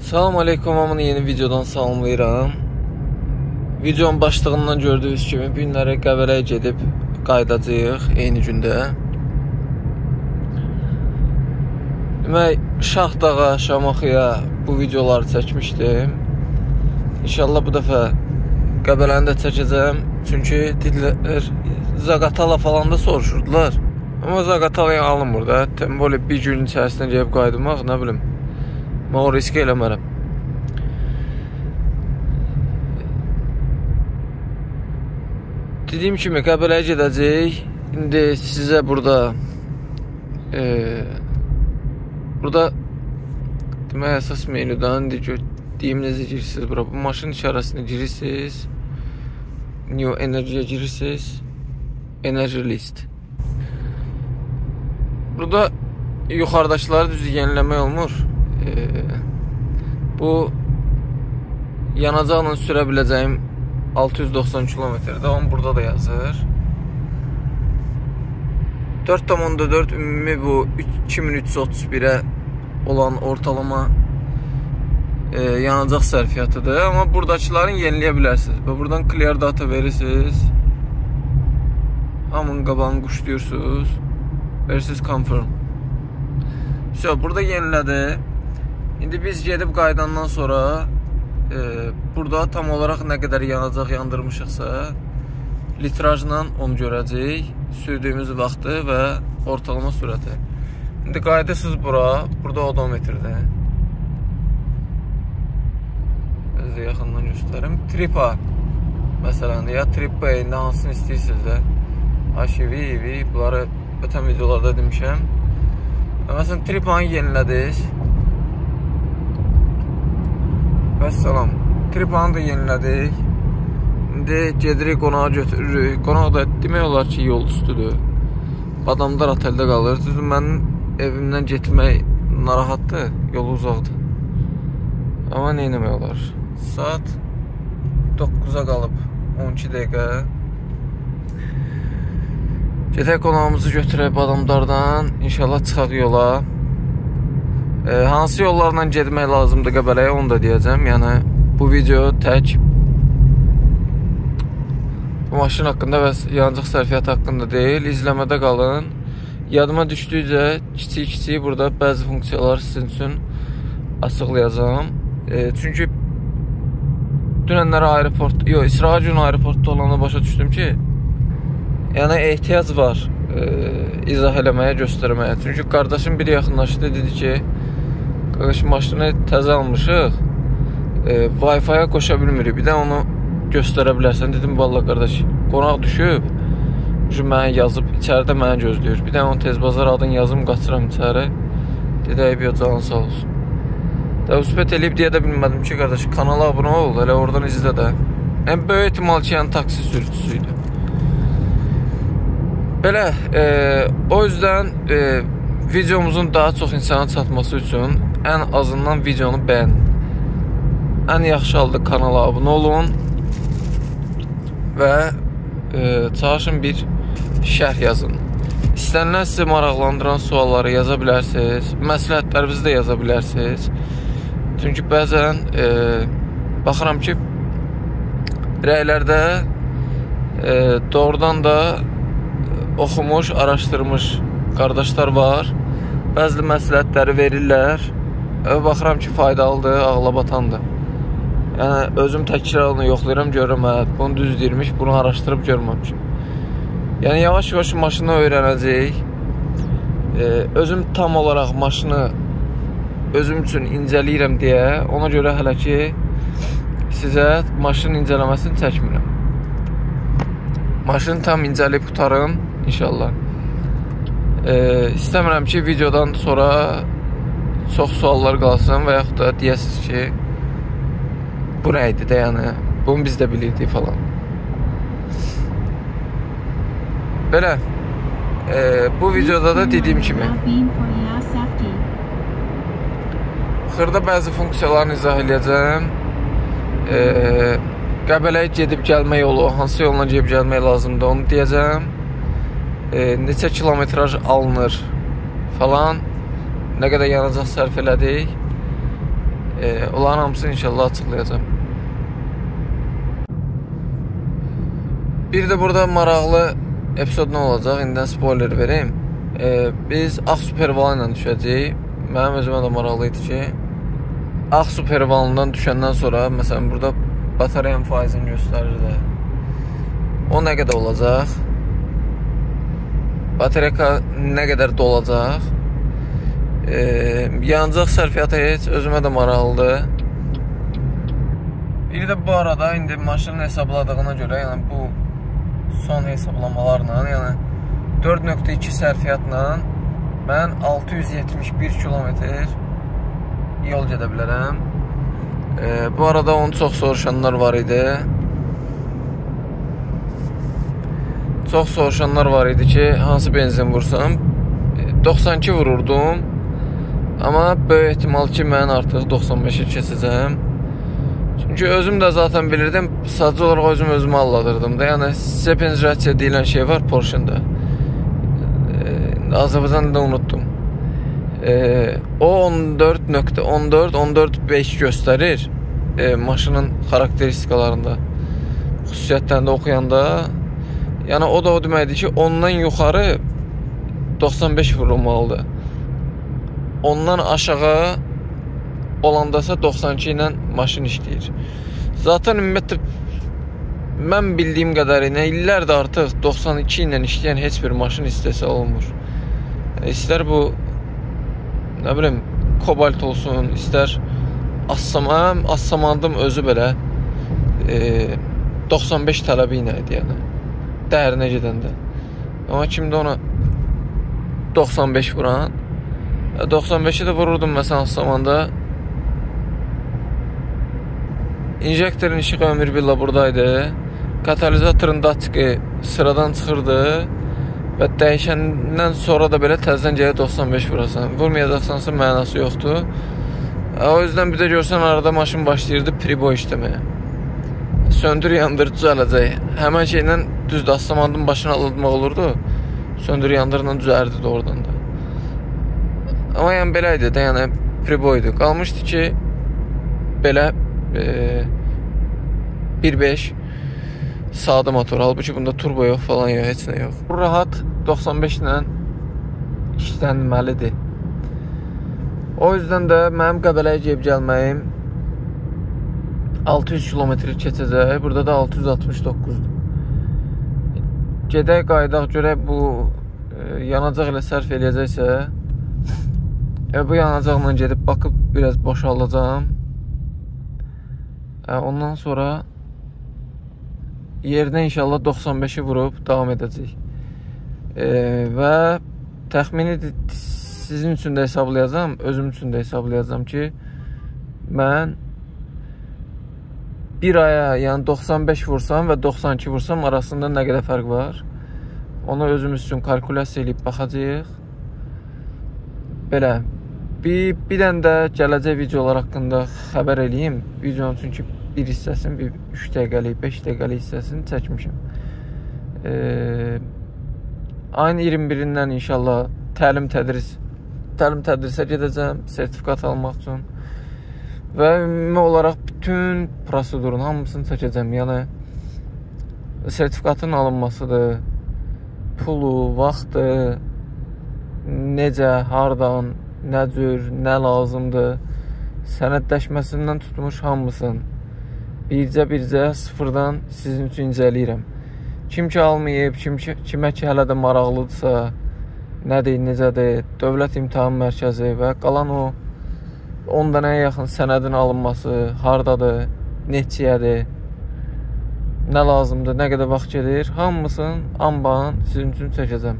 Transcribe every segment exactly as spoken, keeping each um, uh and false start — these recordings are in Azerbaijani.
Salam aleykum, hamını yeni videodan salamlayıram. Videonun başlığından gördüyünüz kimi günlərə Qəbələyə gedib qaydacağıq eyni gündə. Demək, Şaxdağa, Şamaxıya bu videoları çəkmişdim. İnşallah bu dəfə Qəbələni də çəkəcəm. Çünki dedilər, Zaqatala falan da soruşurdular. Amma Zaqatalaya alınmır da. Böyle bir gün içərisində gəlib qaydımaq, nə bilim. Mən o risk eləmərəm. Dediyim kimi Qəbələyə gedəcək. İndi sizə burada e, burada demək əsas menüdən deyim necə girirsiniz bura. Bu maşın işarəsini girirsiniz. New Energy'yə girirsiniz. Energy list. Burada yuxarıdakıları düz yeniləmək olmur. Bu yanacaqla sürə biləcəyim altı yüz doxsan kilometrdə, onu burada da yazır. dörd nöqtə dörd ümumi bu iki min üç yüz otuz birə olan ortalama e, yanacaq sərfiyyatıdır. Amma buradakıların yeniləyə bilərsiniz. Və buradan clear data verirsiniz. Hamının qabağını quşlayırsınız. Verirsiniz confirm. So, burada yenilədi. İndi biz gedib qaydandan sonra e, burada tam olaraq nə qədər yanacaq yandırmışıqsa litrajla onu görəcək, sürdüyümüz vaxtı və ortalama sürəti. İndi qaydasınız bura, burada odometrdir. Sizə yaxından göstərim. Tripa məsələn, ya Trip B-ində hansını istəyirsiniz də. H V, E V, bunları ötən videolarda demişəm. Məsələn, Tripanı yenilədiniz. Vəssalam, Tripanı da yenilədik. İndi gedirik qonağa götürürük. Qonaq da demək olar ki, yol üstüdür. Adamlar oteldə qalır. Düzdür, mənim evimdən getmək narahatdır, yolu uzaqdır. Amma nə etmək olar? Saat doqquza qalıb on iki dəqiqə. Gedək qonağımızı götürək adamlardan. İnşallah çıxaq yola. E, hansı yollarla getmək lazımdır Qəbələyə, onu da deyəcəm. Yəni, bu video tək bu maşın haqqında və yanacaq sərfiyyatı haqqında deyil. İzləmədə qalın. Yadıma düşdükcə kiçik-kiçik burada bəzi funksiyalar sizin üçün açıqlayacağım. E, çünki dünənlərə aeroport, yox, İsrail günü aeroportda olanda başa düşdüm ki, yəni ehtiyac var e, izah eləməyə, göstərməyə. Çünki qardaşım biri yaxınlaşdı, dedi ki, qardaş, maşını təzə almışıq, e, Wi-Fi-ya qoşa bilmirik, bir də onu göstərə bilərsən. Dedim, valla qardaş, qonaq düşüb, mənə yazıb, içəridə mənə gözləyir. Bir də onu tez bazar adın yazım, qaçıram içəri. Dedi, ey, bir canın sağ olsun. Dəvüspət eləyib deyə də bilmədim ki, qardaş, kanala abunə ol, elə oradan izlə də. Ən böyük ehtimal ki, yəni taksi sürücüsüydü. Belə, e, o yüzden e, videomuzun daha çox insana çatması üçün ən azından videonu bəyənin. Ən yaxşı halda kanala abunə olun və e, çalışın bir şərh yazın. İstənilən sizi maraqlandıran sualları yaza bilərsiniz, məsləhətlərinizi də yaza bilərsiniz. Çünki bəzən e, baxıram ki, rəylərdə e, doğrudan da oxumuş, araşdırmış qardaşlar var. Bəzi məsləhətləri verirlər. Baxıram ki, faydalıdır, ağlabatandır. Yəni, özüm təkrarını yoxlayıram, görürəm, hə, bunu düz deyirmiş, bunu araşdırıb görməmişim. Yəni, yavaş-yavaş maşını öyrənəcək. E, özüm tam olaraq maşını özüm üçün incəliyirəm deyə, ona görə hələ ki, sizə maşının incələməsini çəkmirəm. Maşını tam incəlib tutarım, inşallah. E, istəmirəm ki, videodan sonra çox suallar qalsın və yaxud da deyəsiniz ki, bu nə idi də, yəni, bunu biz də bilirdik falan. Belə, e, bu videoda da dediyim kimi xırda bəzi funksiyalarını izah edəcəm. E, Qəbələyə gedib gəlmək yolu, hansı yolla gedib gəlmək lazımdır, onu deyəcəm. E, neçə kilometraj alınır falan, nə qədər yanacaq sərf elədik. E, onların hamısını inşallah açıqlayacağım. Bir de burada maraqlı epizod nə olacaq? İndən spoiler vereyim. E, biz Ağ Superval ilə düşəcəyik. Mənim özümə də maraqlı idi ki, Ağ Supervalından düşəndən sonra, məsələn, burada batareyanın faizini göstərir də. O nə qədər olacaq? Batareyka nə qədər dolacaq? E, yanacaq sərfiyyatı heç özümə də maraqlıdır. Bir də bu arada indi maşının hesabladığına görə, yəni bu son hesablamalarla, yəni dörd nöqtə iki sərfiyyatla mən altı yüz yetmiş bir kilometr yol gedə bilərəm. E, bu arada onu çox soruşanlar var idi. Çox soruşanlar var idi ki, hansı benzin vursam. doxsan iki vururdum. Amma böyük ehtimal ki, mən artıq doxsan beşə keçəcəm. Çünki özüm də zaten bilirdim, sadəcə olaraq özüm özümü alladırdım da. Yəni, sepenizasiya deyilən şey var Porsche-da. Azərbaycan'da unuttum. E, o on dörd nöqtə on dörd on dörd beş göstərir e, maşının xarakteristikalarında, xüsusiyyətlərində oxuyanda. Yəni o da o deməkdir ki, ondan yuxarı doxsan beş vurulmalıdır. Ondan aşağı olandasa doxsan iki ilə maşın işləyir. Zaten ümumiyyətlə mən bildiyim qədərilə illərdə artıq doxsan iki ilə işləyən heç bir maşın istehsal olunmur. İstər bu, nə bilim, kobalt olsun, istər Assaman, Assamandım özü belə e, doxsan beş tələbi ilə idi, yəni dərinə gedəndə. Amma kimdə ona doxsan beş vuran, doxsan beşi də vururdum məsələn Assamanda. İnjektorun işıq ömür billah buradaydı. Katalizatorun daçqı sıradan çıxırdı və dəyişəndən sonra da belə təzdən gəlib doxsan beş vurasan. Vurmayacaqsansa mənası yoxdur. O yüzden bir də görsən arada maşın başlayırdı pribo işləməyə. Söndür, yandır, düzələcək. Həmən şeylə düzdür, Assamandın başına alınmaq olurdu. Söndür, yandırla düzərdi də oradan da. Amma yəni belə idi də, yəni pribo idi. Qalmışdı ki, belə e, bir beş sağda motor. Halbuki bunda turbo yox falan yox, heç nə yox. Bu rahat doxsan beş ilə işlənməlidir. O yüzden də mənim Qəbələyə gəlib gəlməyim altı yüz kilometr keçəcək. Burada da altı yüz altmış doqquzdur. Gedək qaydaq görək bu e, yanacaq ilə sərf eləyəcəksə, e, bu yanacaqla gedib baxıb biraz boşalacağım. E, ondan sonra yerinə inşallah doxsan beşi vurub davam edəcək. E, və təxmini sizin üçün də hesablayacağım, özüm üçün də hesablayacağım ki, mən bir aya, yəni doxsan beş vursam və doxsan iki vursam arasında nə qədər fərq var? Onu özümüz üçün kalkulyasiya edib baxacağıq. Belə, bir, bir dən də gələcək videolar haqqında xəbər eləyim. Videonun çünki bir hissəsini, bir üç dəqiqəlik, beş dəqiqəlik hissəsini çəkmişim. Ee, ayın iyirmi birindən inşallah təlim tədris təlim tədrisə gedəcəm, sertifikat almaq üçün və ümumi olaraq bütün prosedurun hamısını çəkəcəm. Yəni sertifikatın alınmasıdır, pulu, vaxtı, necə, hardan, nə cür, nə lazımdır, sənədləşməsindən tutmuş hamısını bircə-bircə sıfırdan sizin üçün incələyirəm. Kim ki almayıb, kim ki, kimə ki hələ də maraqlıdırsa, nədir, necədir, Dövlət İmtahan Mərkəzi və qalan o on dənəyə yaxın sənədin alınması, hardadır, neçiyədir, nə lazımdır, nə qədər vaxt gedir, hamısının amban sizin üçün çəkəcəm.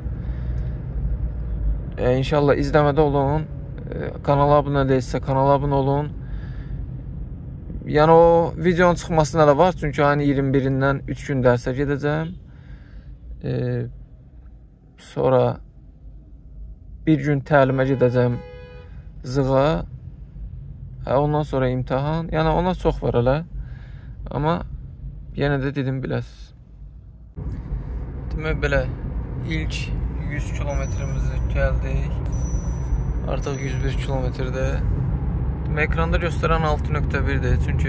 E, İnşallah izləmədə olun, e, kanala abunə deyilsə kanala abunə olun. Yəni o videonun çıxmasına da var, çünki ayın iyirmi birindən üç gün dərsə gedəcəm. E, sonra bir gün təlimə gedəcəm Zığa. Hə, ondan sonra imtahan. Yəni ona çox var hələ. Amma yenə də dedim biləsiz. Demək belə ilk yüz kilometrimizi gəldik. Artıq yüz bir kilometrdə Ekranda göstərən altı nöqtə birdir, çünki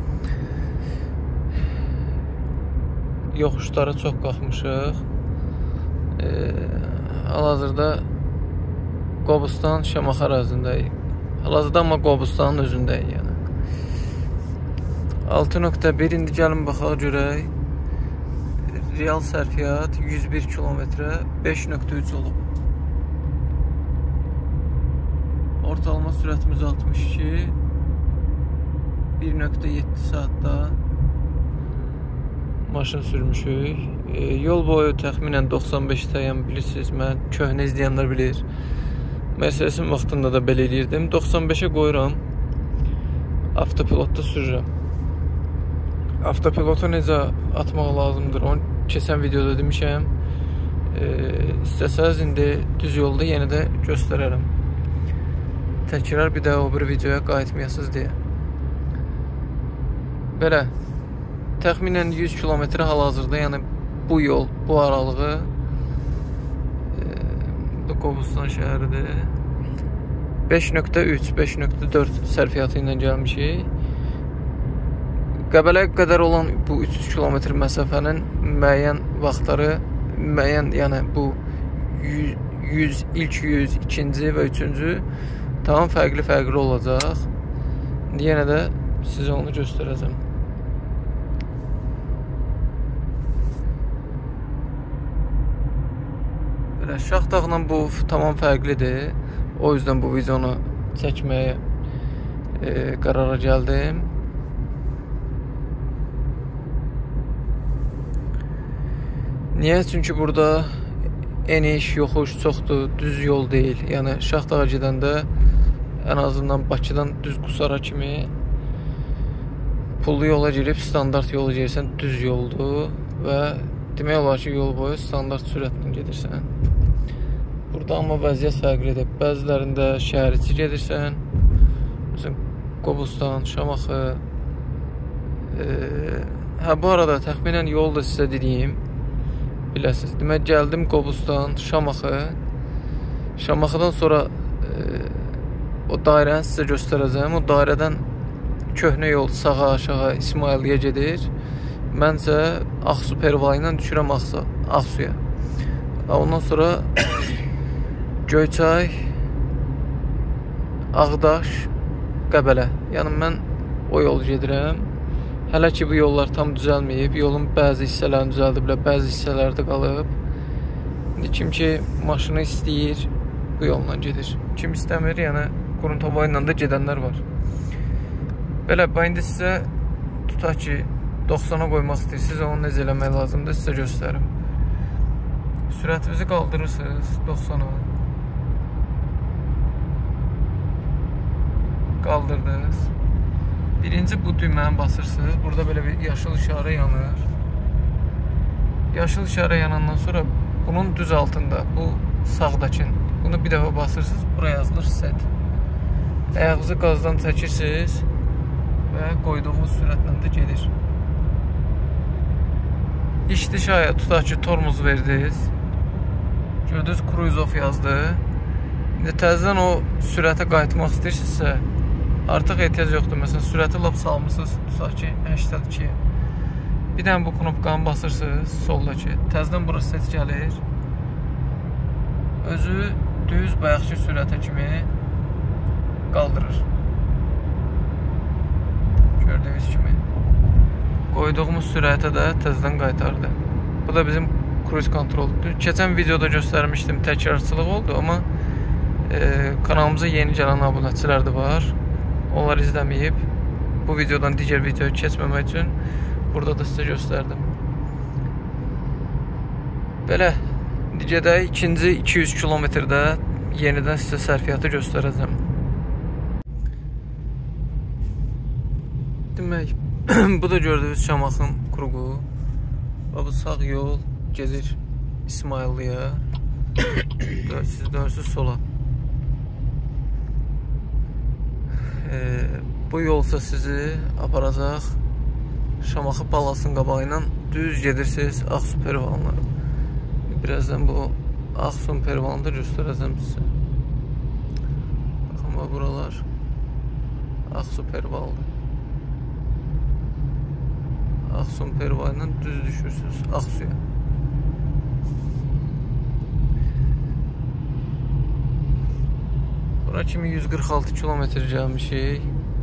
yoxuşlara çox qalxmışıq. E, Hal-hazırda Qobustan Şamaxı ərazindəyik. Hal-hazırda amma Qobustanın özündəyik. Yəni. altı nöqtə bir, indi gəlin baxaq görək. Real sərfiyyat yüz bir kilometrə beş nöqtə üç olub. Ortalama sürətimiz altmış iki, bir nöqtə yeddi saatda maşın sürmüşük. E, yol boyu təxminən doxsan beş təyən bilirsiniz, mən köhnə izləyənlər bilir. Mercedesin vaxtında da belə eləyirdim. doxsan beşə qoyuram, avtopilotda sürürəm. Avtopilota necə atmaq lazımdır, onu keçən videoda demişəm. E, İstəsəz indi düz yolda yenə də göstərərəm. Təkrar bir də o bir videoya qayıtmayasınız deyə. Belə, təxminən yüz kilometrə hal-hazırda, yəni bu yol, bu aralığı e, Qobustan şəhəridir. beş nöqtə üç, beş nöqtə dörd sərfiyyatı ilə gəlmişik. Qəbələyə qədər olan bu üç yüz kilometr məsafənin müəyyən vaxtları, müəyyən, yəni bu yüz, ilk yüz, ikinci və üçüncü tamam fərqli-fərqli olacaq. Yenə də sizə onu göstərəcəm. Belə, Şaxdağla bu tamam fərqlidir. O yüzden bu videonu çəkməyə e, qərara gəldim. Niyə? Çünki burada eniş, yoxuş çoxdur, düz yol deyil. Yəni Şaxdağa gedəndə ən azından Bakıdan düz Qusara kimi pullu yola girib standart yolu gelsən düz yoldur və demək olar ki, yol boyu standart sürətlə gedirsən. Burada amma vəziyyət fərqlidir. Bəzilərində şəhər içi gedirsən, məsələn Qobustan, Şamaxı. E, hə, bu arada təxminən yol da sizə dediyim, biləsiniz. Demək, gəldim Qobustan, Şamaxı. Şamaxıdan sonra e, o dairəni sizə göstərəcəm. O dairədən köhnə yol sağa, aşağı İsmailliyə gedir. Məncə Ağsu Pervala ilə düşürəm Ağsu, Ağsuya. Ondan sonra Göyçay, Ağdaş, Qəbələ. Yəni mən o yol gedirəm. Hələ ki bu yollar tam düzəlməyib. Yolun bəzi hissələrini düzəldiblər, bəzi hissələrdə qalıb. İndi kim ki maşını istəyir, bu yolla gedir. Kim istəmir, yəni Quruntava ilə də gedənlər var. Belə, ben indi sizə tutaq ki doxsana qoymaq istəyirsiniz, onu necə eləmək lazımdır, sizə göstərim. Sürətinizi qaldırırsınız doxsana. Qaldırdınız. Birinci bu düyməni basırsınız. Burada belə bir yaşıl işarə yanır. Yaşıl işarə yanandan sonra bunun düz altında, bu sağdakın, bunu bir dəfə basırsınız, buraya yazılır set. Ayağınızı qazdan çəkirsiniz və qoyduğunuz sürətlə də gedir. İşdi şayət tutaq ki tormuz verdiniz. Gördünüz cruise off yazdı. İndi təzədən o sürətə qayıtmaq istəyirsinizsə, artıq ehtiyac yoxdur. Məsələn, sürəti lap salmışsınız, tutaq ki səksən iki. Bir dənə bu knopkanı basırsınız, soldakı. Təzədən burası set gəlir. Özü düz bayaqki sürətə kimi qaldırır. Gördüyünüz kimi. Qoyduğumuz sürətə də təzədən qaytardı. Bu da bizim cruise kontroldur. Keçən videoda göstərmişdim, təkrarçılıq oldu, amma e, kanalımıza yeni gələn abunəçilər də var. Onlar izləməyib. Bu videodan digər videoya keçməmək üçün burada da sizə göstərdim. Belə, gedək ikinci iki yüz kilometrdə yenidən sizə sərfiyyatı göstərəcəm. Demək, bu da gördüyünüz Şamaxın kruqu. Bu sağ yol gedir İsmailliyə. Siz dönsüz sola. E, bu yolsa sizi aparacaq Şamaxı Palasın qabağı ilə düz gedirsiniz Ağsu Pervanına. Birazdan bu Ağsu Pervanını da göstərəcəm sizə. Baxın, buralar Aksu Pervalıdır. Aksun Pervalından düz düşürsünüz Aksuya. Bura kimi yüz qırx altı kilometr gəlmişik.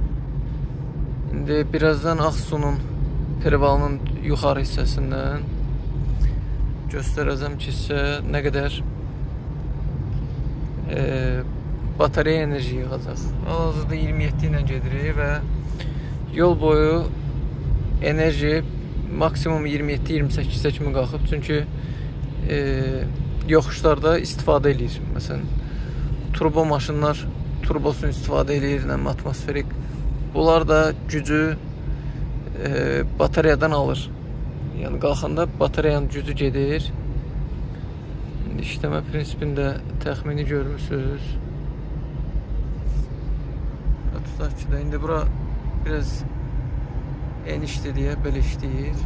İndi birazdan Aksu'nun Pervalının yuxarı hissəsindən göstərəcəm ki, sizə nə qədər e, batareya enerji yığacaq. Hal-hazırda iyirmi yeddi ilə gedirik və yol boyu enerji maksimum iyirmi yeddi iyirmi səkkiz kimi qalxıb. Çünki e, yoxuşlarda istifadə edir. Məsələn, turbo maşınlar turbosunu istifadə edir, atmosferik. Bunlar da gücü e, batareyadan alır. Yəni qalxanda batareyanın gücü gedir. İşləmə prinsipində təxmini görmüsünüz. Tutaq ki, də indi bura biraz enişdir deyə belə işləyir.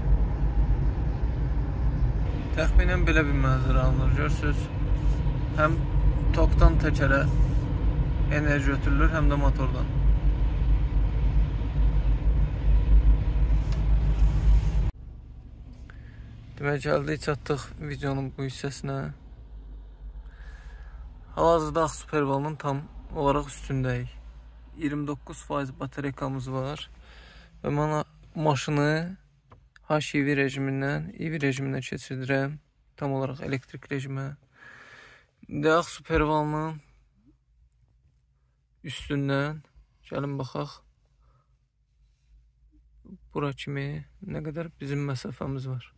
Təxminən belə bir mənzərə alınır. Görürsünüz, həm tokdan təkərə enerji ötürülür, həm də motordan. Demək, gəldik, çatdıq videonun bu hissəsinə. Hal-hazırda Aksu Pervalının tam olaraq üstündəyik. iyirmi doqquz faiz batareykamız var. Və mən maşını H I V rejimindən I V rejiminə keçirdirəm. Tam olaraq elektrik rejimə. İndi Aksu Pervalının üstündən gəlin baxaq. Bura kimi nə qədər bizim məsafəmiz var.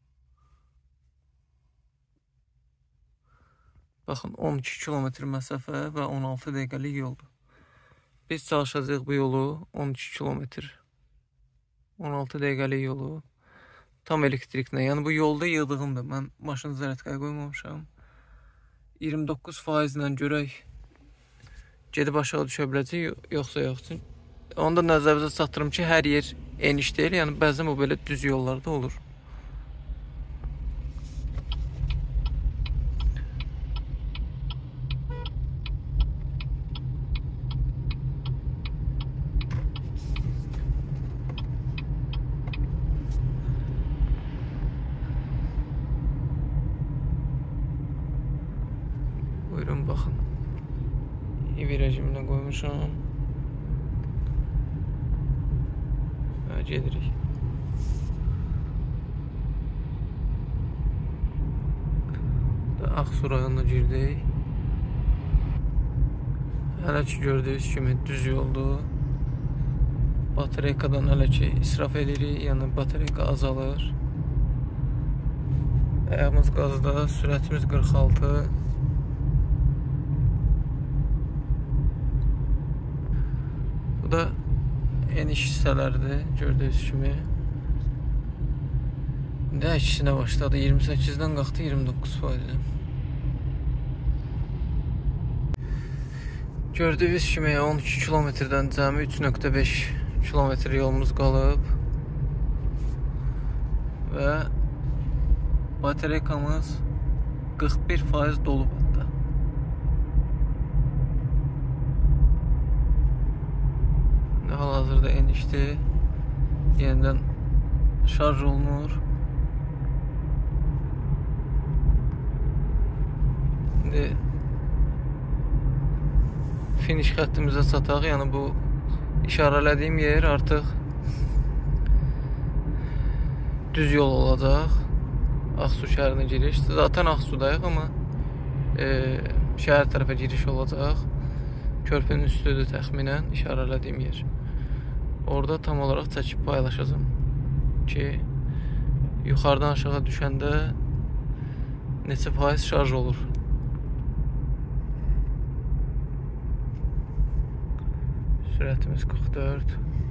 Baxın, on iki kilometr məsafə və on altı dəqiqəlik yoldur. Biz çalışacağıq bu yolu on iki kilometr. on altı dəqiqəlik yolu tam elektriklə. Yəni bu yolda yığdığımdır. Mən maşını zərətkaya qoymamışam. iyirmi doqquz faiz ilə görək gedib aşağı düşə biləcək, yoxsa yoxsun. Onda nəzərinizə çatdırım ki, hər yer eniş deyil. Yəni bəzən bu belə düz yollarda olur. Buyurun, baxın. I V rejiminə qoymuşam. Və gedirik. Aksu rayonuna girdik. Hələ ki gördüyünüz kimi düz yoldur. Batareykadan hələ ki israf edirik, yəni batareyka azalır. Ayağımız qazda, sürətimiz qırx altı. Bu da eniş hissələrdir, gördüyünüz kimi. İndi əksinə başladı, iyirmi səkkizdən qalxdı iyirmi doqquz faizə. Gördüyünüz kimi on iki kilometrdən cəmi üç nöqtə beş kilometr yolumuz qalıb. Və batareykamız qırx bir faiz dolub hatta. Hal-hazırda enişdir. Yenidən şarj olunur. İndi finish xəttimizə çataq. Yəni bu işarələdiyim yer artıq düz yol olacaq. Aksu şəhərinə giriş. Zaten Aksudayıq, amma e, şəhər tərəfə giriş olacaq. Körpünün üstüdür təxminən işarələdiyim yer. Orada tam olaraq çəkib paylaşacağım ki, yuxarıdan aşağı düşəndə neçə faiz şarj olur. Sürətimiz qırx dörd.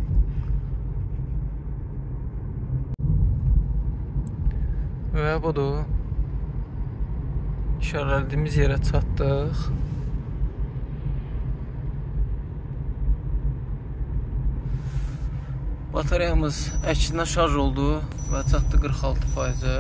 Və budur. İşarələdiyimiz yerə çatdıq. Batareyamız əksinə şarj oldu və çatdı qırx altı faizə.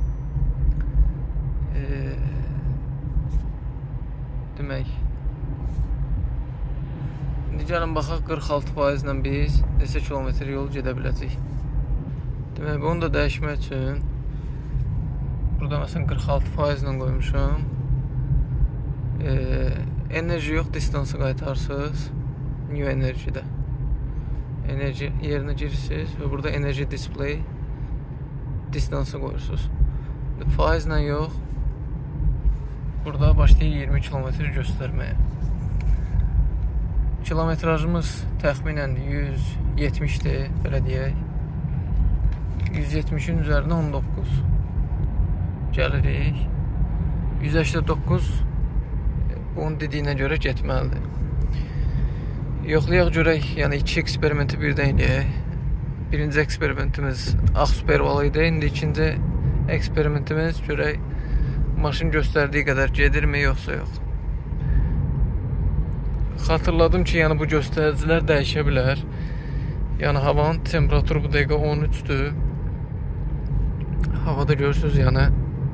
E, demək, İndi gəlin baxaq qırx altı faiz ilə biz neçə kilometr yol gedə biləcək. Demək, onu da dəyişmək üçün burada məsələn qırx altı faiz ilə qoymuşam. E, enerji yox, distansı qaytarsınız. New enerjidə. Enerji yerinə girirsiniz və burada enerji display distansı qoyursunuz. Faizlə yox. Burada başlayır iyirmi kilometr göstərməyə. Kilometrajımız təxminən yüz yetmişdir, belə deyək. yüz yetmişin üzərinə on doqquz gəlirik. yüz səksən doqquz bunun dediyinə görə getməlidir. Yoxlayaq görək, yəni iki eksperimenti birdən eləyək. Birinci eksperimentimiz Ağ Supervalı idi. İndi ikinci eksperimentimiz görək maşın göstərdiyi qədər gedirmi, yoxsa yox. Xatırladım ki, yəni bu göstəricilər dəyişə bilər. Yəni havanın temperaturu bu dəqiqə on üçdür. Havada görürsünüz, yəni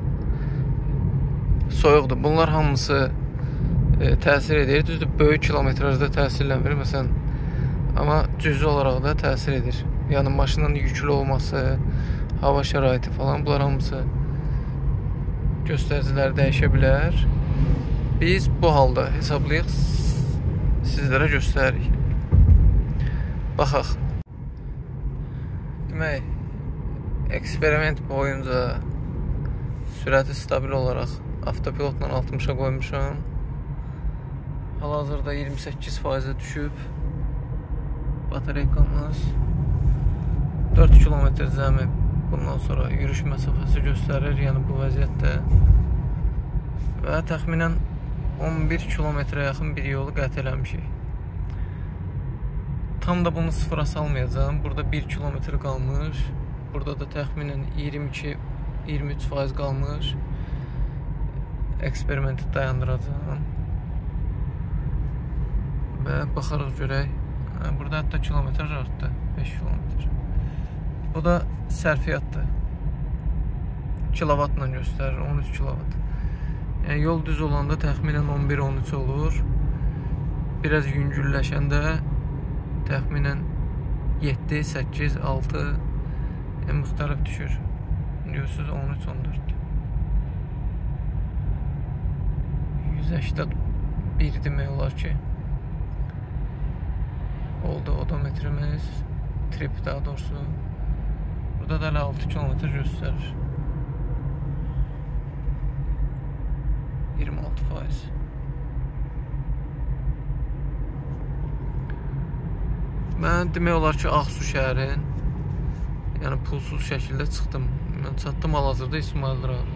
soyuqdur. Bunlar hamısı e, təsir edir. Düzdür, böyük kilometrajda təsirlənmir, məsələn. Amma cüzi olaraq da təsir edir. Yəni maşının yüklü olması, hava şəraiti falan, bunlar hamısı göstəricilər dəyişə bilər. Biz bu halda hesablayıq, sizlərə göstəririk. Baxaq. Demək, eksperiment boyunca sürəti stabil olaraq avtopilotla altmışa qoymuşam. Hal-hazırda iyirmi səkkiz faizə düşüb batareykamız. dörd kilometr cəmi bundan sonra yürüyüş məsafəsi göstərir, yəni bu vəziyyətdə. Və təxminən on bir kilometrə yaxın bir yolu qət eləmişik. Tam da bunu sıfıra salmayacağım. Burada bir kilometr qalmış. Burada da təxminən iyirmi iki iyirmi üç faiz qalmış. Eksperimenti dayandıracağım. Və baxarıq görək. Burada hətta kilometr artdı. beş kilometr. Bu da sərfiyyatdır. Kilovatla göstərir. on üç kilovat. Yəni yol düz olanda təxminən on bir on üç olur. Biraz yüngülləşəndə təxminən yeddi səkkiz altı yəni müxtəlif düşür. Görürsünüz on üç on dörd. yüz səksən bir demək olar ki. Oldu odometrimiz. Trip daha doğrusu. Burada da altı kilometr göstərir. iyirmi altı faiz. Mən demək olar ki, Ağsu şəhərin yəni pulsuz şəkildə çıxdım. Mən çatdım hal-hazırda İsmail rayonuna.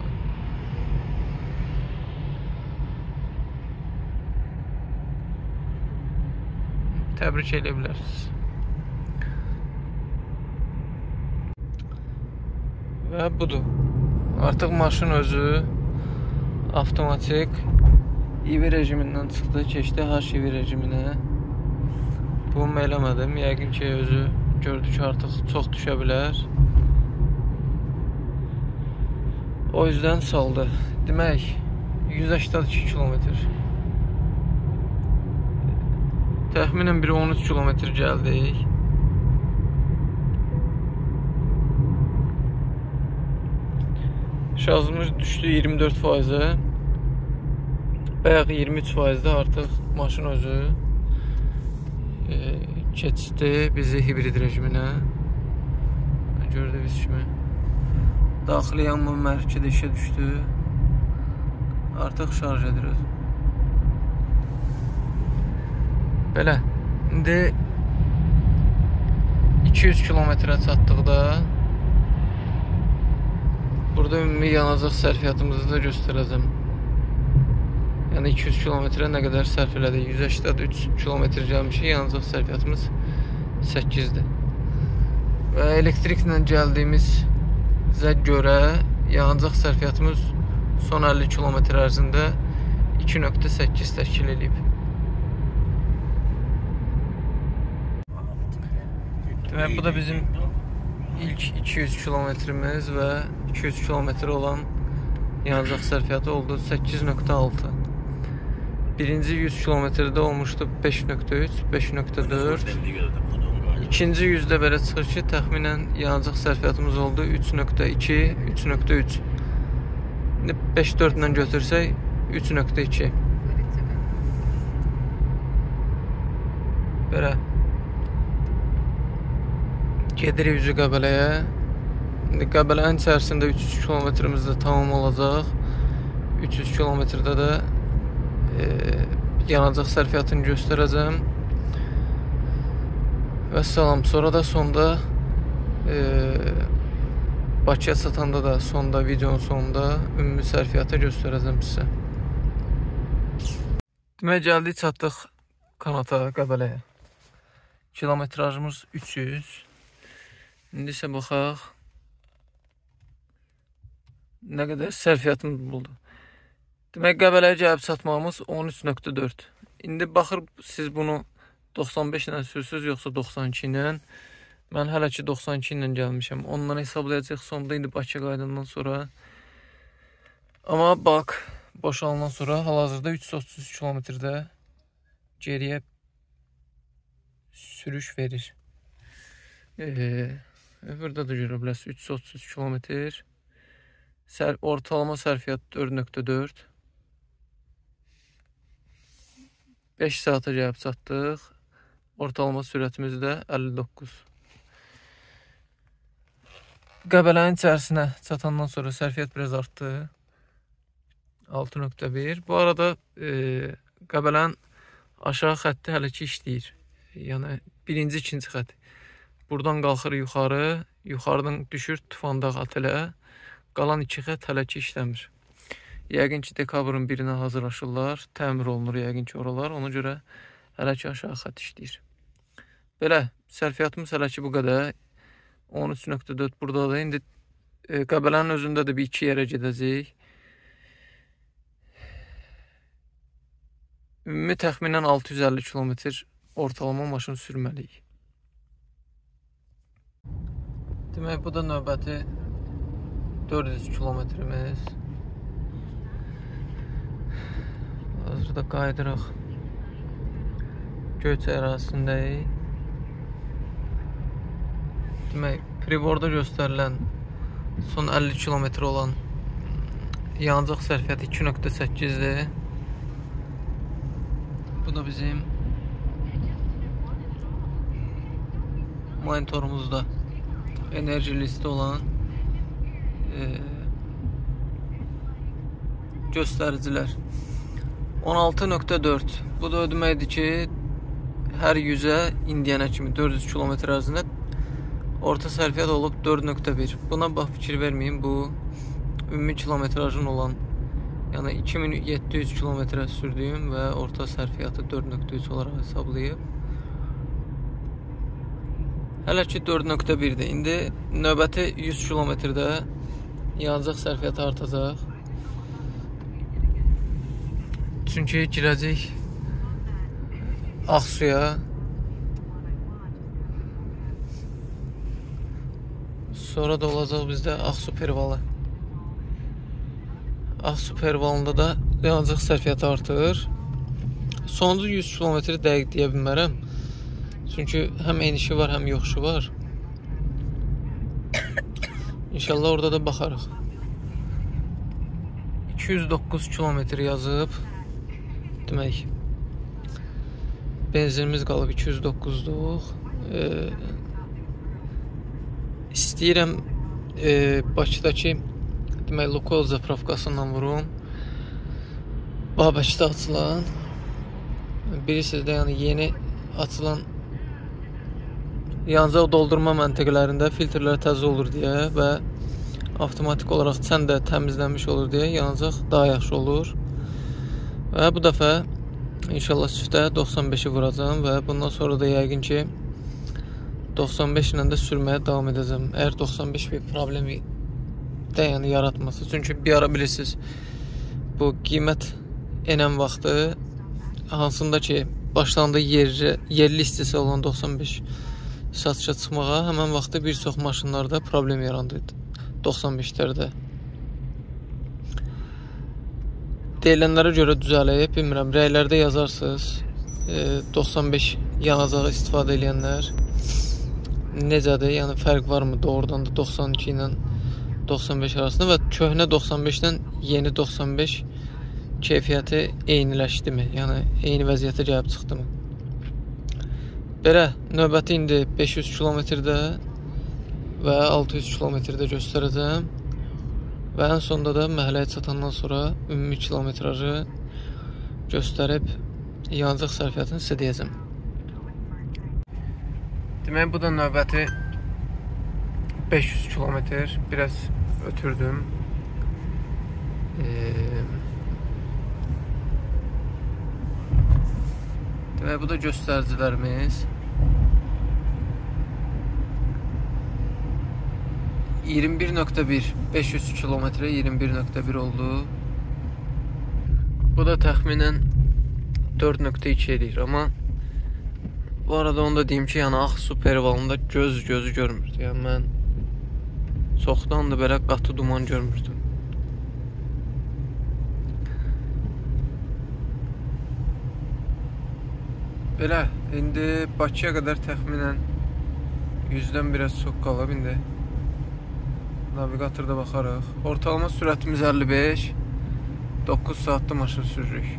Təbrik edə bilərsiniz. Və budur. Artıq maşın özü avtomatik İ V rejimindən çıxdı, keçdi H İ V rejiminə. Bunu eləmədim. Yəqin ki, özü gördü ki, artıq çox düşə bilər. O yüzden saldı. Demək, yüz səksən iki kilometr. Təxminən bir on üç kilometr gəldik. Şarjımız düşdü iyirmi dörd faizə. Bayaq iyirmi üç faizdə artıq maşın özü e, keçdi bizi hibrid rejiminə. Gördüyünüz kimi daxili yanma mərkədə işə düşdü. Artıq şarj edir özü. Belə. İndi iki yüz kilometrə çatdıqda burada ümumi yanacaq sərfiyyatımızı da göstərəcəm. Yəni iki yüz kilometrə nə qədər sərf elədik? yüz səksən üç kilometr gəlmişik. Yanacaq sərfiyyatımız səkkizdir. Və elektriklə gəldiyimizə görə yanacaq sərfiyyatımız son əlli kilometr ərzində iki nöqtə səkkiz təşkil edib. Demək, bu da bizim ilk iki yüz kilometrimiz və iki yüz kilometr olan yanacaq sərfiyyatı oldu səkkiz nöqtə altı. Birinci yüz kilometrede olmuşdu beş nöqtə üç, beş nöqtə dörd. İkinci yüzdə belə çıxır ki, təxminən yanacaq sərfiyyatımız oldu üç nöqtə iki, üç nöqtə üç. beş dörd ilə götürsək üç nöqtə iki. Belə gedirik üzü Qəbələyə. İndi Qəbələnin içərisində üç yüz kilometrimiz də tamam olacaq. üç yüz kilometrdə də e, yanacaq sərfiyyatını göstərəcəm. Və salam. Sonra da sonda e, Bakıya çatanda da sonda, videonun sonunda ümumi sərfiyyatı göstərəcəm sizə. Demək gəldik, çatdıq Kanata, Qəbələyə. Kilometrajımız üç yüz. İndi isə baxaq nə qədər sərfiyyatımız buldu. Demək Qəbələyə gəlib çatmağımız on üç nöqtə dörd. İndi baxır siz bunu doxsan beş ilə sürsüz, yoxsa doxsan iki ilə. Mən hələ ki doxsan iki ilə gəlmişəm. Ondan hesablayacaq sonda indi Bakıya qayıdandan sonra. Amma bak boşalandan sonra hal-hazırda üç yüz otuz üç kilometrdə geriyə sürüş verir. Ee, burada da görə bilərsiniz üç yüz otuz üç kilometr. Sər, ortalama sərfiyyat dörd nöqtə dörd. beş saata gəlib çatdıq. Ortalama sürətimiz də əlli doqquz. Qəbələnin içərisinə çatandan sonra sərfiyyat biraz artdı. altı nöqtə bir. Bu arada e, Qəbələnin aşağı xətti hələ ki işləyir. Yəni birinci, ikinci xətt. Buradan qalxır yuxarı, yuxarıdan düşür Tufandağ otelə. Qalan iki xətt hələ ki işləmir. Yəqin ki dekabrın birinə hazırlaşırlar. Təmir olunur yəqin ki oralar. Ona görə hələ ki aşağı xətt işləyir. Belə sərfiyyatımız hələ ki bu qədər. on üç nöqtə dörd buradadır. İndi e, Qəbələnin özündə də bir iki yerə gedəcək. Ümumi təxminən altı yüz əlli kilometr ortalama maşın sürməliyik. Demək bu da növbəti dörd yüz kilometrimiz. Hazırda qaydırıq. Göyçay ərazisindəyik. Demək, Priborda göstərilən son əlli kilometr olan yanacaq sərfiyyatı iki nöqtə səkkizdir. Bu da bizim monitorumuzda enerji listi olan e, göstəricilər. on altı nöqtə dörd. Bu da o deməkdir ki, hər yüzə indiyənə kimi dörd yüz kilometr ərzində orta sərfiyyat olub dörd nöqtə bir. Buna bax fikir verməyin. Bu ümumi kilometrajın olan, yəni iki min yeddi yüz kilometrə sürdüyüm və orta sərfiyyatı dörd nöqtə üç olaraq hesablayıb. Hələ ki dörd nöqtə birdir. İndi növbəti yüz kilometrdə yanacaq sərfiyyatı artacaq. Çünki girəcək Ağsuya. Sonra da olacaq bizdə Ağsu Pervalı. Ağsu Pervalında da yanacaq sərfiyyatı artır. Sonuncu yüz kilometri dəqiq deyə bilmərəm. Çünki həm enişi var, həm yoxuşu var. İnşallah orada da baxarıq. iki yüz doqquz kilometr yazıb. Demək, benzinimiz qalıb iki yüz doqquzluq. E, istəyirəm e, Bakıdakı demək, Lukoil zapravkasından vurum. Babəkdə açılan, bilirsiniz də, yəni yeni açılan yanacaq doldurma məntəqələrində filtrlər təzə olur deyə və avtomatik olaraq çən də təmizlənmiş olur deyə yanacaq daha yaxşı olur. Və bu dəfə inşallah süftə doxsan beşi vuracam və bundan sonra da yəqin ki doxsan beş ilə də sürməyə davam edəcəm. Əgər doxsan beş bir problemi də yəni yaratmasa. Çünki bir ara bilirsiniz bu qiymət enən vaxtı hansında ki başlandı yerli, yerli istisi olan doxsan beş satışa çıxmağa, həmən vaxtda bir çox maşınlarda problem yarandı doxsan beşlərdə. deyilənlərə görə düzəlib, bilmirəm, rəylərdə yazarsınız. E, doxsan beş yanacağı istifadə edənlər necədir? Yəni fərq varmı doğrudan da doxsan iki ilə doxsan beş arasında və köhnə doxsan beşdən yeni doxsan beş keyfiyyəti eyniləşdimi? Yəni eyni vəziyyətə gəlib çıxdımı? Belə, növbəti indi beş yüz kilometrdə və altı yüz kilometrdə göstərəcəm. Və ən sonunda da məhəlləyə çatandan sonra ümumi kilometrajı göstərib yanacaq sərfiyyatını sizə deyəcəm. Demək, bu da növbəti beş yüz kilometr. Biraz ötürdüm. Ee, demək, bu da göstəricilərimiz. iyirmi bir nöqtə bir, beş yüz kilometrə iyirmi bir nöqtə bir oldu. Bu da təxminən dörd nöqtə iki edir. Amma bu arada onu da deyim ki, yəni Ağsu perivalında göz gözü görmürdü. Yəni mən çoxdan da belə qatı duman görmürdüm. Belə, indi Bakıya qədər təxminən yüzdən biraz çox qalıb indi. Navigatorda baxarıq. Ortalama sürətimiz əlli beş, doqquz saatda maşın sürürük.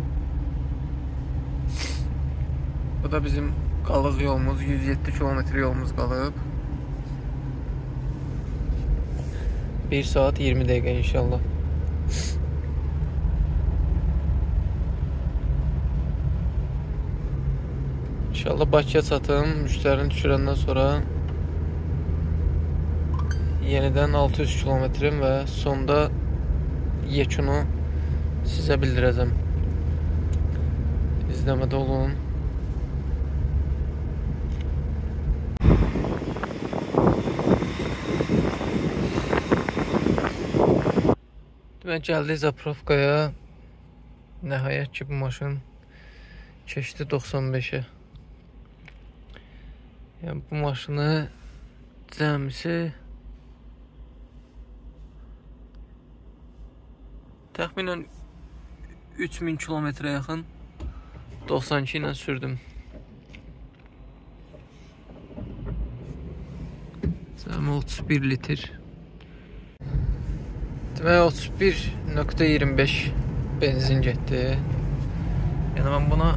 Bu da bizim qalıq yolumuz, yüz yeddi kilometr yolumuz qalıb. bir saat iyirmi dəqiqə inşallah. İnşallah Bakıya çatım, müştərini düşürəndən sonra yenidən altı yüz kilometrim və sonda yekunu sizə bildirəcəm. İzləmədə olun. Demək, gəldik zapravkaya. Nəhayət ki, bu maşın keçdi doxsan beşə. Yəni, bu maşını cəmisi təxminən üç min kilometrə yaxın doxsan iki ilə sürdüm. Cəmi otuz bir litr. Demək, otuz bir nöqtə iyirmi beş benzin getdi. Yəni mən buna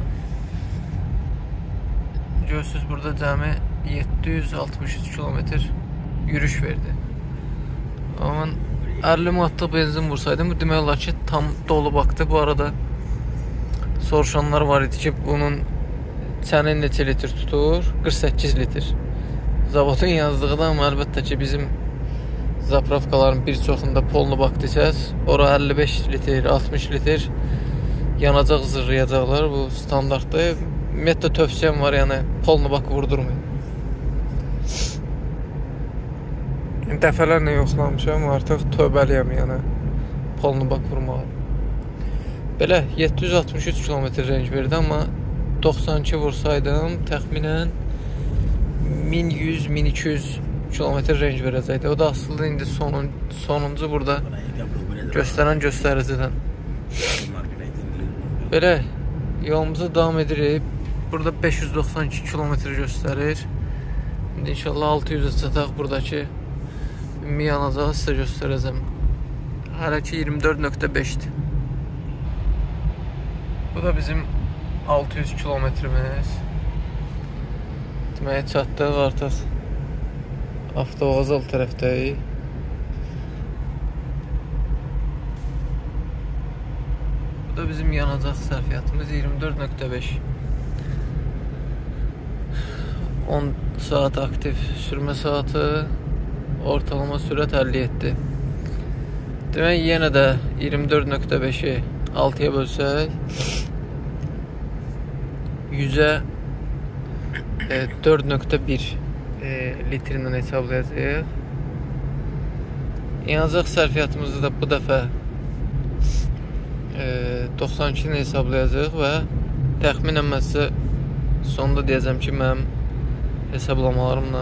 görürsünüz, burada cəmi yeddi yüz altmış üç kilometr yürüş verdi. Amma mən əlli manatlıq benzin vursaydım, bu demək olar ki, tam dolu baxdı. Bu arada soruşanlar var idi ki, bunun çəni neçə litr tutur? qırx səkkiz litr. Zavodun yazdığı da, amma əlbəttə ki, bizim zapravkaların bir çoxunda polnu baxdıysanız, ora əlli beş litr, altmış litr yanacaq zırrayacaqlar. Bu standartdır. Ümumiyyətlə tövsiyəm var, yəni polnu bak vurdurmayın. Dəfələrlə yoxlamışam, artıq tövbəliyəm, yəni polnu bak vurmağa. Belə yeddi yüz altmış üç kilometr range verdi, amma doxsan iki vursaydım təxminən min yüz min iki yüz kilometr range verəcəkdi. O da aslında indi sonun, sonuncu burada göstərən göstəricidən. Belə yolumuza davam edirik. Burada beş yüz doxsan iki kilometr göstərir. İndi inşallah altı yüzə çataq. Buradakı ümumi yanacağı sizə göstərəcəm. Hələ ki iyirmi dörd nöqtə beşdir. Bu da bizim altı yüz kilometrimiz. Deməyə çatdıq artıq. Avtovağzal tərəfdəyik. Bu da bizim yanacaq sərfiyyatımız iyirmi dörd nöqtə beş. on saat aktiv sürmə saatı, ortalama sürət əlli yeddi. Demək, yenə də iyirmi dörd nöqtə beşi altıya bölsək, yüzə dörd nöqtə bir litr ilə hesablayacaq. Yanacaq sərfiyyatımızı da bu dəfə doxsan iki ilə hesablayacaq və təxminən mən sizə sonda deyəcəm ki, mənim hesablamalarımla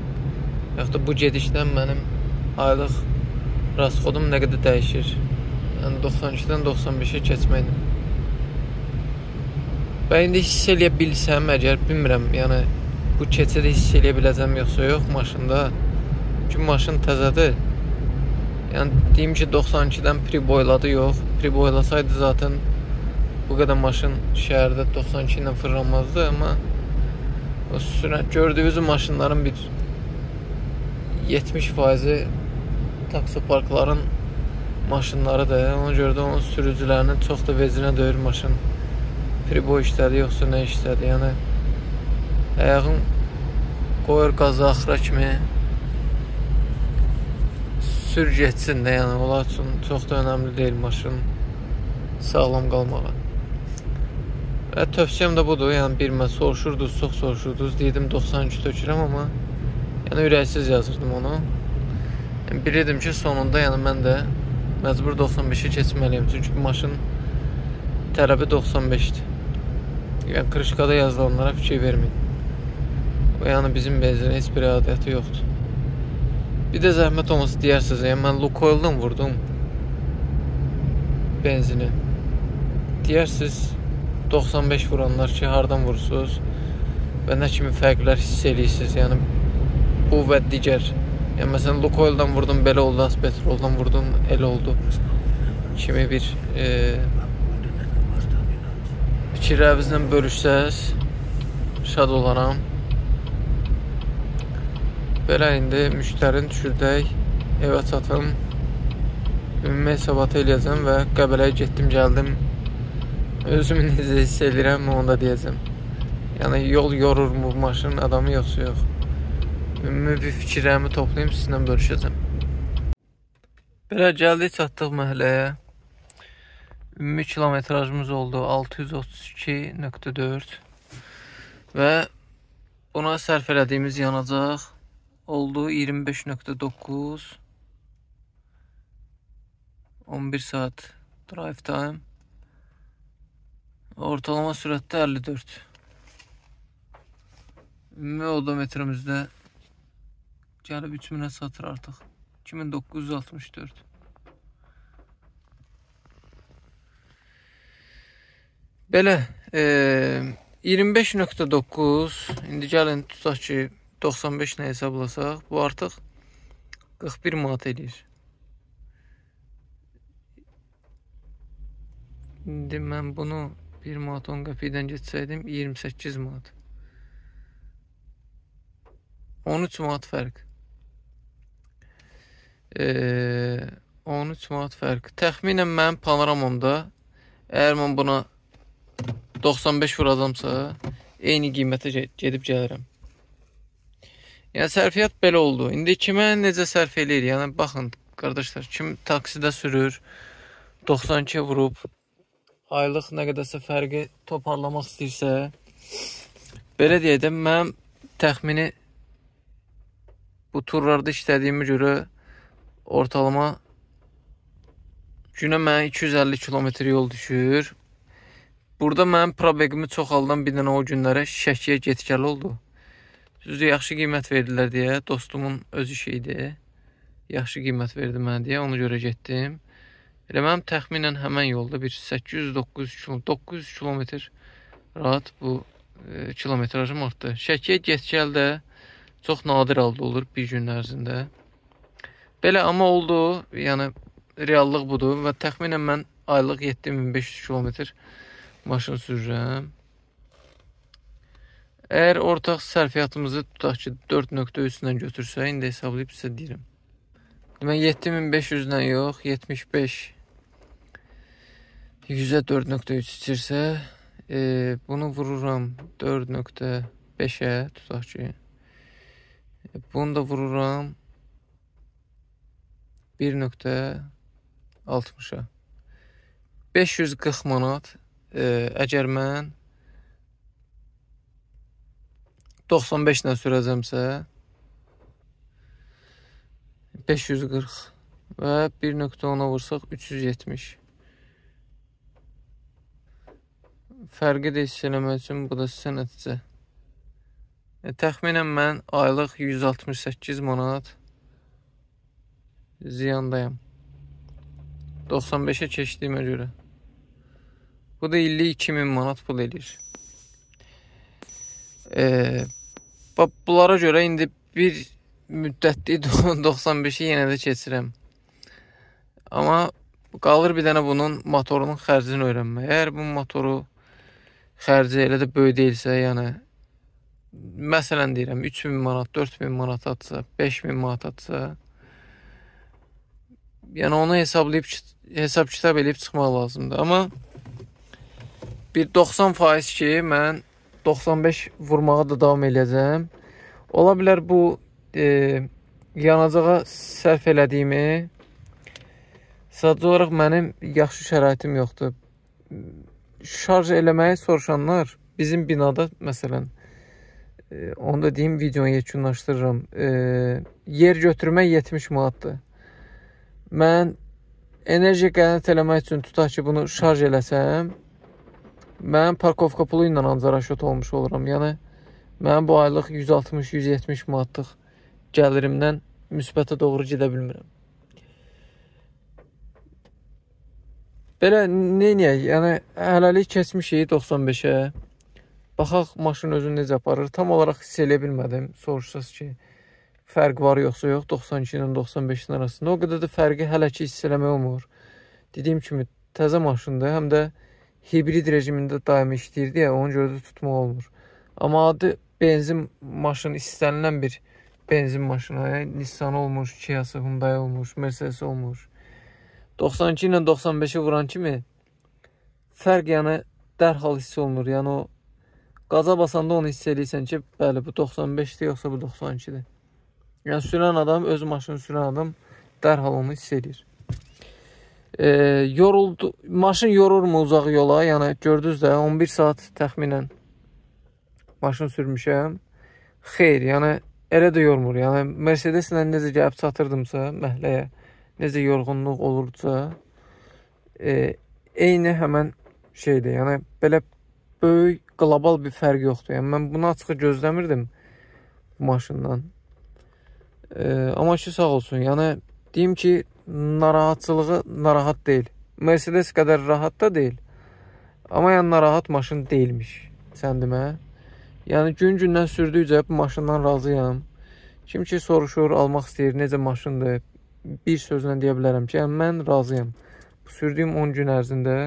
yaxud da bu gedişdən mənim aylıq rasxodum nə qədər dəyişir. Yəni doxsan ikidən doxsan beşə keçməkdir. Və indi hiss eləyə bilsəm, əgər bilmirəm, yəni bu keçədə hiss eləyə biləcəm yoxsa yox maşında. Çünki maşın təzədir. Yəni deyim ki, doxsan ikidən priboyladı yox. Priboylasaydı zaten bu qədər maşın şəhərdə doxsan iki ilə fırlanmazdı, amma o sürət gördüyünüz maşınların bir yetmiş faizi taksoparkların maşınlarıdır. Ona görə də onun sürücülərinin çox da vecinə döyür maşın. Priboy işlədi, yoxsa nə işlədi. Yəni ayağın qoyur qazı axıra kimi sür geçsin də, yəni onlar üçün çox da önəmli deyil maşın sağlam qalmağı. Və tövsiyəm də budur, yəni bir mən soruşurdunuz, çox soruşurdunuz, deydim doxsan iki tökürəm, amma yəni ürəksiz yazırdım onu. Yəni bilirdim ki, sonunda yəni mən də məcbur doxsan beşə keçməliyim, çünki maşın tələbi doxsan beşdir. Yəni krışkada yazılanlara fikir verməyin. O yəni bizim benzinə heç bir adiyyəti yoxdur. Bir də zəhmət olması deyərsiniz, yəni mən Lukoil'dan vurdum benzini. Deyərsiniz doxsan beş vuranlar ki, hardan vurursunuz və nə kimi fərqlər hiss edirsiniz, yəni bu və digər. Yəni məsələn Lukoil'dan vurdum, belə oldu, Aspetrol'dan vurdum, elə oldu kimi bir e, fikirlərinizlə bölüşsəz şad olaram. Belə indi müştərini düşürdək, evə çatım, ümumi hesabatı eləyəcəm və Qəbələyə getdim, gəldim. Özümü necə hiss edirəm, onu da deyəcəm. Yəni yol yorur mu maşın adamı yoxsa yox. Ümumi bir fikirlərimi toplayım, sizinlə bölüşəcəm. Belə gəldik, çatdıq məhəlləyə. Ümumi kilometrajımız oldu altı yüz otuz iki nöqtə dörd və buna sərf elədiyimiz yanacaq oldu iyirmi beş nöqtə doqquz, on bir saat drive time, ortalama sürətdə əlli dörd. Ümumi odometrimizdə gəlib üç minə satır artıq. iki min doqquz yüz altmış dörd. Belə e, iyirmi beş nöqtə doqquz. İndi gəlin tutaq ki doxsan beş nə hesablasaq, bu artıq qırx bir manat edir. İndi mən bunu bir manat on qəpikdən geçsəydim iyirmi səkkiz manat. on üç manat fərq. Ee, on üç manat fərq. Təxminən mənim panoramamda əgər mən buna doxsan beş vuracamsa eyni qiymətə gedib gəlirəm. Yəni sərfiyyat belə oldu. İndi kimə necə sərf eləyir? Yəni baxın qardaşlar, kim taksidə sürür, doxsan ikiyə vurub aylıq nə qədərsə fərqi toparlamaq istəyirsə, belə deyəcəm, mənim təxmini bu turlarda işlədiyimə görə ortalama günə mənə iki yüz əlli kilometr yol düşür. Burada mənim probegimi çoxaldan bir dənə o günlərə Şəkiyə get-gəl oldu. Düzdür, yaxşı qiymət verdilər deyə, dostumun öz işi idi. Yaxşı qiymət verdi mənə deyə, ona görə getdim. Elə mənim təxminən həmən yolda bir səkkiz yüz doqquz yüz kilometr rahat bu e, kilometrajım artdı. Şəkiyə get-gəl də çox nadir halda olur bir gün ərzində. Belə amma oldu, yəni reallıq budur və təxminən mən aylıq yeddi min beş yüz kilometr maşın sürürəm. Əgər ortaq sərfiyyatımızı tutaq ki dörd nöqtə üç-dən götürsə, indi hesablayıb sizə deyirəm. Mən yeddi min beş yüzdən yox, yetmiş beş yüzə dörd nöqtə üç içirsə, e, bunu vururam dörd nöqtə beşə tutaq ki. E, bunu da vururam bir nöqtə altmışa. beş yüz qırx manat. E, əgər mən doxsan beş ilə sürəcəmsə beş yüz qırx və bir nöqtə ona vursaq üç yüz yetmiş. Fərqi də hiss eləmək üçün bu da sizə nəticə. E, təxminən mən aylıq yüz altmış səkkiz manat ziyandayım. doxsan beşə keçdiyimə görə. Bu da illik iki min manat pul edir. Ee, bunlara görə indi bir müddətli doxsan beşi yenə də keçirəm. Amma qalır bir dənə bunun motorunun xərcini öyrənmək. Əgər bu motoru xərci elə də böyük deyilsə, yəni məsələn deyirəm üç min manat, dörd min manat atsa, beş min manat atsa, yəni onu hesablayıb hesab kitab eləyib çıxmaq lazımdır. Amma bir doxsan faiz ki, mən doxsan beş vurmağa da davam eləyəcəm. Ola bilər bu e, yanacağa sərf elədiyimi sadəcə olaraq mənim yaxşı şəraitim yoxdur. Şarj eləməyi soruşanlar bizim binada məsələn e, onu da deyim, videonu yekunlaşdırıram. E, yer götürmək yetmiş manatdır. Mən enerji qənaət eləmək üçün tutaq ki, bunu şarj eləsəm, mən parkovka pulu ilə ancaq raşot olmuş oluram. Yəni, mən bu aylıq yüz altmış yüz yetmiş manatlıq gəlirimdən müsbətə doğru gedə bilmirəm. Belə, neyniyək? Yəni, hələlik keçmişik doxsan beşə. Baxaq, maşın özünü necə aparır. Tam olaraq hiss eləyə bilmədim. Soruşsaz ki, fərq var yoxsa yox doxsan iki ilə doxsan beşin arasında. O qədər də fərqi hələ ki hiss eləmək olmur. Dediyim kimi təzə maşındır, həm də hibrid rejimində daimi işləyirdi ya, ona görə də tutmaq olmur. Amma adı benzin maşın, istənilən bir benzin maşını, Nissan olmuş, Kia'sı, Hyundai olmuş, Mercedes olmuş. doxsan iki ilə doxsan beşi vuran kimi fərq yəni dərhal hiss olunur. Yəni o qaza basanda onu hiss edirsən ki, bəli bu doxsan beşdir yoxsa bu doxsan ikidir. Yəni sürən adam, öz maşını sürən adam dərhal onu hiss edir. E, yoruldu, maşın yorurmu uzaq yola? Yəni gördünüz də on bir saat təxminən maşın sürmüşəm. Xeyr, yəni elə də yormur. Yəni Mercedeslə necə gəlib çatırdımsa məhəlləyə, necə yorğunluq olursa, e, eyni həmən şeydir. Yəni belə böyük qlobal bir fərq yoxdur. Yəni mən bunu açıq gözləmirdim bu maşından. E, amma ki sağ olsun. Yəni deyim ki, narahatçılığı narahat deyil. Mercedes qədər rahat da deyil. Amma yəni narahat maşın deyilmiş. Sən demə. Yəni gün-gündən sürdükcə bu maşından razıyam. Kim ki soruşur, almaq istəyir, necə maşındır, bir sözlə deyə bilərəm ki, yəni mən razıyam. Sürdüyüm on gün ərzində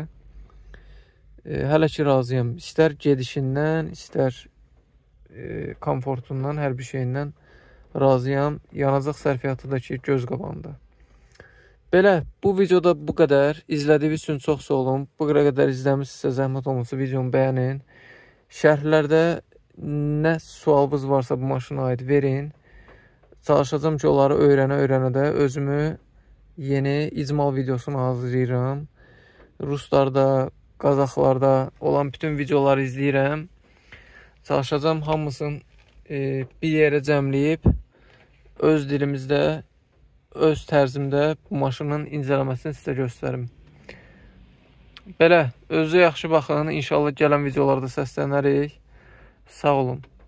e, hələ ki razıyam. İstər gedişindən, istər e, komfortundan, hər bir şeyindən razıyam. Yanacaq sərfiyyatı da ki, göz qabağında. Belə, bu videoda bu qədər. İzlədiyiniz üçün çox sağ olun. Bu qədər izləmişsinizsə, zəhmət olmasa videonu bəyənin. Şərhlərdə nə sualınız varsa bu maşına aid verin. Çalışacağım ki, onları öyrənə-öyrənə də özümü yeni icmal videosunu hazırlayıram. Ruslarda, Qazaxlarda olan bütün videoları izləyirəm. Çalışacağım hamısını e, bir yerə cəmləyib öz dilimizdə, öz tərzimdə bu maşının incələməsini sizə göstərim. Belə, özünüzə yaxşı baxın. İnşallah gələn videolarda səslənərik. Sağ olun.